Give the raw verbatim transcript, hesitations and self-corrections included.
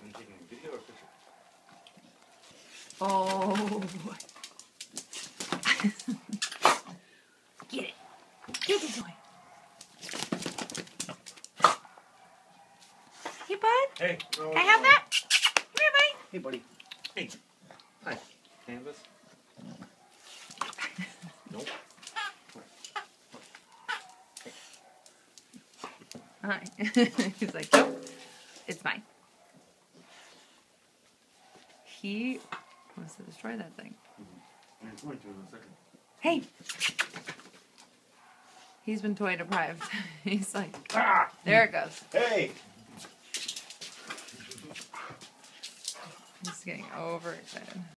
you taking a video or a picture? Oh boy. Get it. Get the toy. Hey, bud. Hey. No, Can I have that? Come here, buddy. Hey, buddy. Hey. Hi. Canvas? Nope. Hi. He's like, nope, it's mine. He wants to destroy that thing. Mm-hmm. I'm going to in a second. Hey! He's been toy deprived. He's like, Ah! There it goes. Hey! He's getting overexcited.